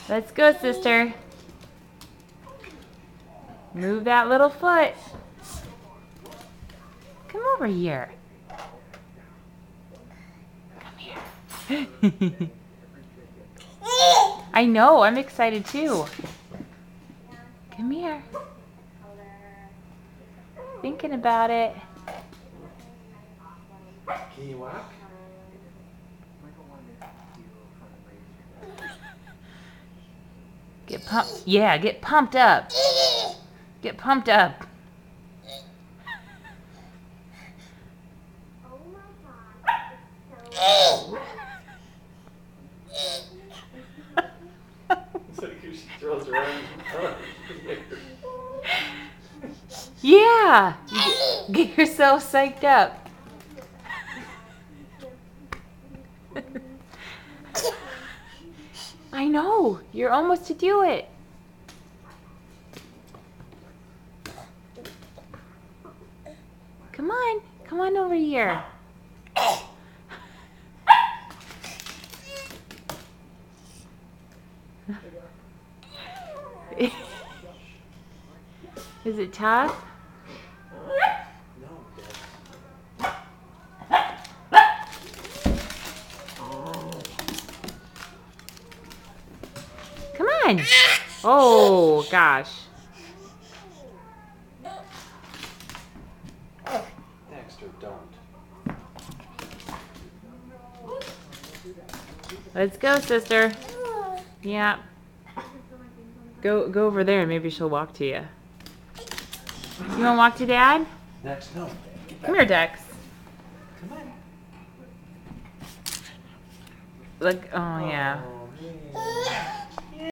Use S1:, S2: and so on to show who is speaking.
S1: Let's go, sister. Move that little foot. Come over here. Come here. I know, I'm excited too. Come here. Thinking about it.
S2: Can you walk?
S1: Get pumped. Yeah, get pumped up. Get pumped up.
S2: It's like she throws her arms up.
S1: Yeah. Get yourself psyched up. I know. You're almost to do it. Come on. Come on over here. Is it tough? Come on. Oh, gosh.
S2: Dexter, don't.
S1: Let's go, sister. Yeah. Go over there and maybe she'll walk to you. You want to walk to Dad?
S2: Dex, no.
S1: Come here, Dex.
S2: Come on.
S1: Look, oh yeah.